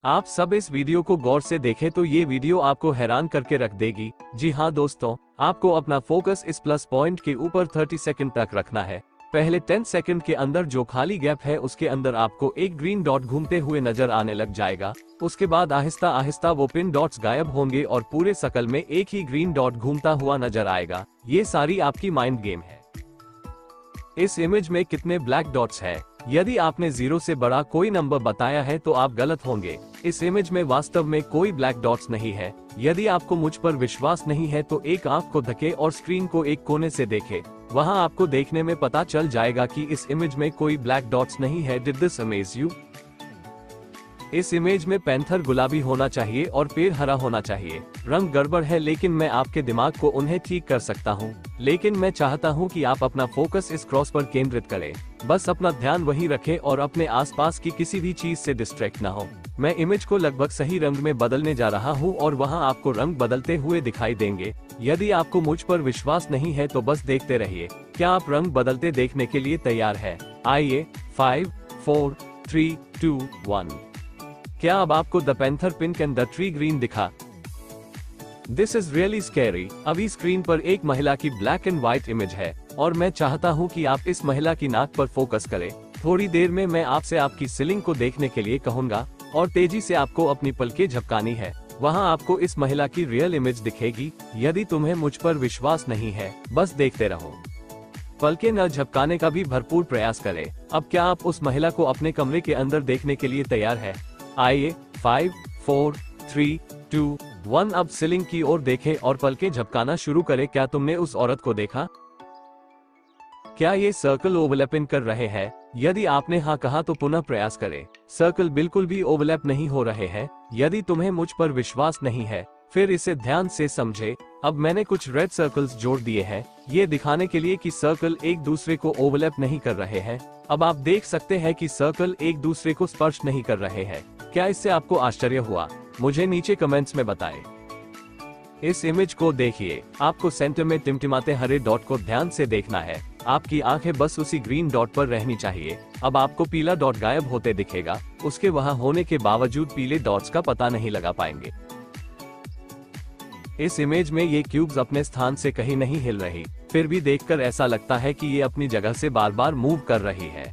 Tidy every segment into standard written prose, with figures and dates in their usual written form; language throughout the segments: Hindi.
आप सब इस वीडियो को गौर से देखें तो ये वीडियो आपको हैरान करके रख देगी। जी हाँ दोस्तों, आपको अपना फोकस इस प्लस पॉइंट के ऊपर 30 सेकंड तक रखना है। पहले 10 सेकंड के अंदर जो खाली गैप है उसके अंदर आपको एक ग्रीन डॉट घूमते हुए नजर आने लग जाएगा। उसके बाद आहिस्ता आहिस्ता वो पिन डॉट्स गायब होंगे और पूरे सर्कल में एक ही ग्रीन डॉट घूमता हुआ नजर आएगा। ये सारी आपकी माइंड गेम है। इस इमेज में कितने ब्लैक डॉट्स है? यदि आपने 0 से बड़ा कोई नंबर बताया है तो आप गलत होंगे। इस इमेज में वास्तव में कोई ब्लैक डॉट्स नहीं है। यदि आपको मुझ पर विश्वास नहीं है तो एक आंख को धके और स्क्रीन को एक कोने से देखें। वहां आपको देखने में पता चल जाएगा कि इस इमेज में कोई ब्लैक डॉट्स नहीं है। Did this amaze you? इस इमेज में पैंथर गुलाबी होना चाहिए और पेड़ हरा होना चाहिए। रंग गड़बड़ है लेकिन मैं आपके दिमाग को उन्हें ठीक कर सकता हूँ। लेकिन मैं चाहता हूँ कि आप अपना फोकस इस क्रॉस पर केंद्रित करें। बस अपना ध्यान वहीं रखें और अपने आसपास की किसी भी चीज से डिस्ट्रैक्ट ना हो। मैं इमेज को लगभग सही रंग में बदलने जा रहा हूँ और वहाँ आपको रंग बदलते हुए दिखाई देंगे। यदि आपको मुझ पर विश्वास नहीं है तो बस देखते रहिए। क्या आप रंग बदलते देखने के लिए तैयार है? आइए 5, 4, 3, 2, 1। क्या अब आपको the panther pink and the tree green दिखा? This is really scary. अभी स्क्रीन पर एक महिला की ब्लैक एंड व्हाइट इमेज है और मैं चाहता हूं कि आप इस महिला की नाक पर फोकस करें। थोड़ी देर में मैं आपसे आपकी सीलिंग को देखने के लिए कहूंगा और तेजी से आपको अपनी पलकें झपकानी है। वहां आपको इस महिला की रियल इमेज दिखेगी। यदि तुम्हें मुझ पर विश्वास नहीं है बस देखते रहो। पलकें न झपकाने का भी भरपूर प्रयास करें। अब क्या आप उस महिला को अपने कमरे के अंदर देखने के लिए तैयार है? आइए 5, 4, 3, 2, 1। अब सीलिंग की ओर देखें और पलकें झपकाना शुरू करें। क्या तुमने उस औरत को देखा? क्या ये सर्कल ओवरलैपिंग कर रहे हैं? यदि आपने हाँ कहा तो पुनः प्रयास करें। सर्कल बिल्कुल भी ओवरलैप नहीं हो रहे हैं। यदि तुम्हें मुझ पर विश्वास नहीं है फिर इसे ध्यान से समझे। अब मैंने कुछ रेड सर्कल्स जोड़ दिए हैं ये दिखाने के लिए कि सर्कल एक दूसरे को ओवरलैप नहीं कर रहे हैं। अब आप देख सकते हैं कि सर्कल एक दूसरे को स्पर्श नहीं कर रहे हैं। क्या इससे आपको आश्चर्य हुआ? मुझे नीचे कमेंट्स में बताएं। इस इमेज को देखिए। आपको सेंटर में टिमटिमाते हरे डॉट को ध्यान से देखना है। आपकी आंखें बस उसी ग्रीन डॉट पर रहनी चाहिए। अब आपको पीला डॉट गायब होते दिखेगा। उसके वहां होने के बावजूद पीले डॉट्स का पता नहीं लगा पाएंगे। इस इमेज में ये क्यूब्स अपने स्थान से कहीं नहीं हिल रही। फिर भी देखकर ऐसा लगता है कि ये अपनी जगह से बार बार मूव कर रही है।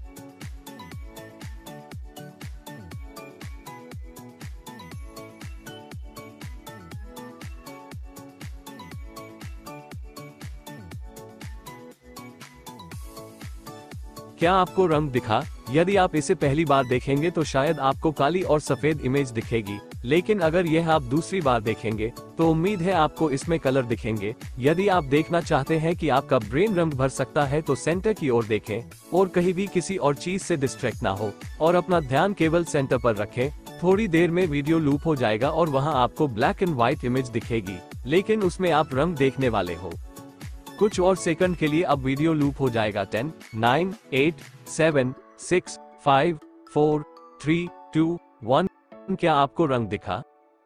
क्या आपको रंग दिखा? यदि आप इसे पहली बार देखेंगे तो शायद आपको काली और सफेद इमेज दिखेगी। लेकिन अगर यह आप दूसरी बार देखेंगे तो उम्मीद है आपको इसमें कलर दिखेंगे। यदि आप देखना चाहते हैं कि आपका ब्रेन रंग भर सकता है तो सेंटर की ओर देखें और कहीं भी किसी और चीज से डिस्ट्रैक्ट ना हो और अपना ध्यान केवल सेंटर पर रखें। थोड़ी देर में वीडियो लूप हो जाएगा और वहाँ आपको ब्लैक एंड व्हाइट इमेज दिखेगी लेकिन उसमें आप रंग देखने वाले हो। कुछ और सेकंड के लिए अब वीडियो लूप हो जाएगा। 10, 9, 8, 7, 6, 5, 4, 3, 2, 1। क्या आपको रंग दिखा?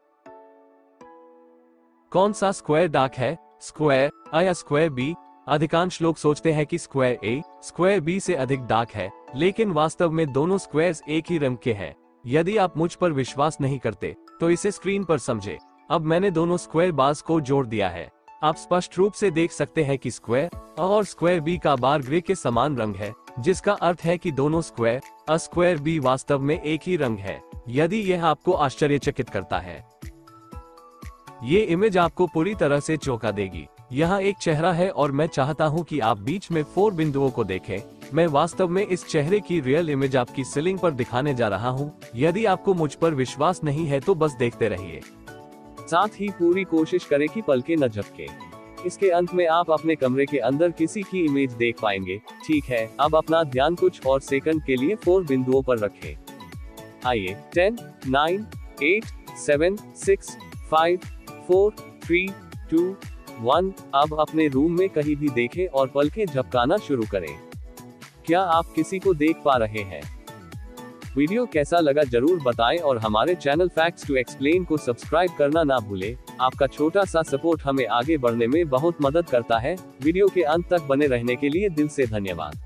कौन सा स्क्वायर डार्क है? स्क्वायर A या स्क्वायर B? अधिकांश लोग सोचते हैं कि स्क्वायर A स्क्वायर B से अधिक डार्क है लेकिन वास्तव में दोनों स्क्वायर्स एक ही रंग के हैं। यदि आप मुझ पर विश्वास नहीं करते तो इसे स्क्रीन पर समझे। अब मैंने दोनों स्क्वायर बार्स को जोड़ दिया है। आप स्पष्ट रूप से देख सकते हैं कि स्क्वायर A और स्क्वायर B का बार ग्रे के समान रंग है जिसका अर्थ है कि दोनों स्क्वायर A स्क्वायर B वास्तव में एक ही रंग है। यदि यह आपको आश्चर्यचकित करता है, ये इमेज आपको पूरी तरह से चौंका देगी। यहाँ एक चेहरा है और मैं चाहता हूँ कि आप बीच में 4 बिंदुओं को देखें। मैं वास्तव में इस चेहरे की रियल इमेज आपकी सीलिंग पर दिखाने जा रहा हूँ। यदि आपको मुझ पर विश्वास नहीं है तो बस देखते रहिए। साथ ही पूरी कोशिश करें कि पलकें न झपके। इसके अंत में आप अपने कमरे के अंदर किसी की इमेज देख पाएंगे। ठीक है, अब अपना ध्यान कुछ और सेकंड के लिए 4 बिंदुओं पर रखें। आइए 10, 9, 8, 7, 6, 5, 4, 3, 2, 1। अब अपने रूम में कहीं भी देखें और पलकें झपकाना शुरू करें। क्या आप किसी को देख पा रहे हैं? वीडियो कैसा लगा जरूर बताएं और हमारे चैनल फैक्ट्स टू एक्सप्लेन को सब्सक्राइब करना ना भूलें। आपका छोटा सा सपोर्ट हमें आगे बढ़ने में बहुत मदद करता है। वीडियो के अंत तक बने रहने के लिए दिल से धन्यवाद।